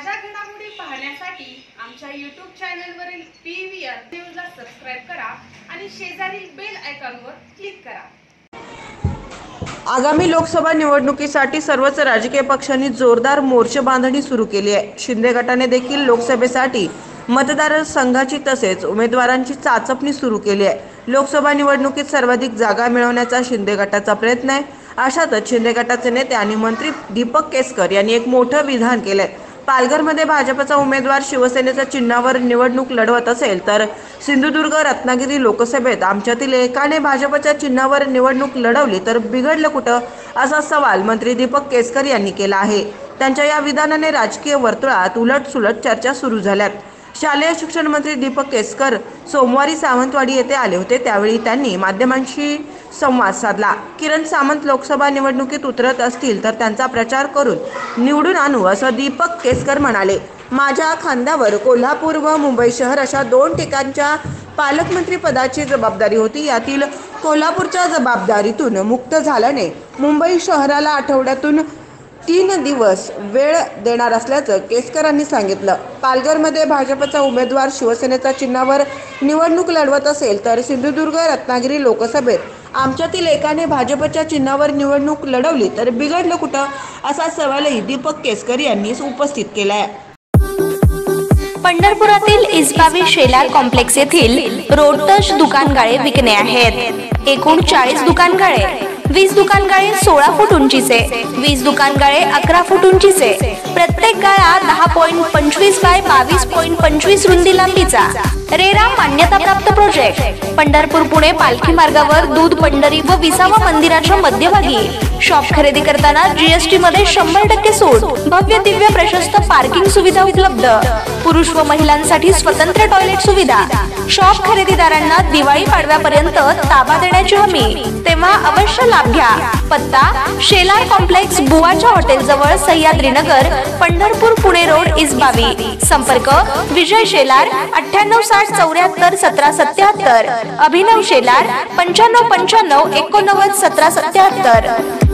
ताज्या घडामोडी पाहण्यासाठी आमच्या YouTube चॅनलवरील PVR न्यूजला सबस्क्राइब करा आणि शेजारील बेल आयकॉनवर क्लिक करा। आगामी लोकसभा निवडणुकीसाठी सर्वच राजकीय पक्षांनी जोरदार मोर्चे बांधणी सुरू केली आहे। शिंदे गटाने देखील लोकसभेसाठी मतदारसंघाची तसेच उमेदवारांची चाचपणी सुरू केली आहे। लोकसभा निवडणुकीत सर्वाधिक जागा मिळवण्याचा शिंदे गटाचा प्रयत्न आहे। अशातच शिंदे गटाचे नेते आणि मंत्री दीपक केसकर यांनी एक मोठं विधान केलंय। पालघरमध्ये भाजपचा उमेदवार शिवसेनेच्या चिन्हावर निवडणूक लढवत असेल तर सिंधुदुर्ग रत्नागिरी लोकसभेत आमच्यातील एकाने भाजपच्या चिन्हावर निवडणूक लढवली तर बिघडलं कुठं, असा सवाल मंत्री दीपक केसकर यांनी केला आहे। त्यांच्या या विधानाने राजकीय वर्तुळात उलटसुलट चर्चा सुरू झाल्यात। शालेय शिक्षण मंत्री दीपक केसकर सोमवारी सावंतवाडी येथे आले होते, त्यावेळी त्यांनी माध्यमांशी संवाद साधला। किरण सामंत लोकसभा निवडणुकीत उतरत असतील तर त्यांचा प्रचार करून निवडून आणू, असं दीपक केसकर म्हणाले। माझ्या खांद्यावर कोल्हापूर व मुंबई शहर अशा दोन ठिकाणच्या पालकमंत्री पदाची जबाबदारी होती। यातील कोल्हापूरच्या जबाबदारीतून मुक्त झाल्याने मुंबई शहराला आठवड्यातून 3 दिवस वेळ देणार असल्याचं केसकरांनी सांगितलं। पालघरमध्ये भाजपचा उमेदवार शिवसेनेच्या चिन्हावर निवडणूक लढवत असेल तर सिंधुदुर्ग रत्नागिरी लोकसभेत आमच्यातील एकाने भाजपच्या चिन्हावर निवडणूक लढवली तर बिघडलं कुठं, असा सवालही दीपक केसकर यांनी उपस्थित केलाय। पंढरपुरातील इस्बावी शेलार कॉम्प्लेक्स येथील रोड टच दुकानगाळे विकणे आहेत। एकूण 40 दुकानगाळे, 20 दुकानगाळे 16 फूट उंचीचे, 20 दुकानगाळे 11 फूट उंचीचे, प्रत्येक गाळा 10.25 बाय 22.25 रुंदी लांबीचा। रेरा मान्यताप्राप्त प्रोजेक्ट। पंढरपूर पुणे पालखी मार्गावर दूध पंढरी व विसावा मंदिराच्या मध्यभागी। शॉप खरेदी करताना GST मध्ये 100% सूट। भव्य दिव्य प्रशस्त पार्किंग सुविधा उपलब्ध। पुरुष व महिलांसाठी स्वतंत्र टॉयलेट सुविधा। शॉप खरेदीदारांना दिवाळी पाडव्यापर्यंत ताबा देण्याची हमी, तेव्हा अवश्य लाभ घ्या। पत्ता शेलार कॉम्प्लेक्स बुवाच्या हॉटेल जवळ सह्याद्री नगर, पंढरपूर पुणे रोड इस्बावी। संपर्क विजय शेलार 9860 74 17 77, अभिनव शेलार 95 95 89 17 77।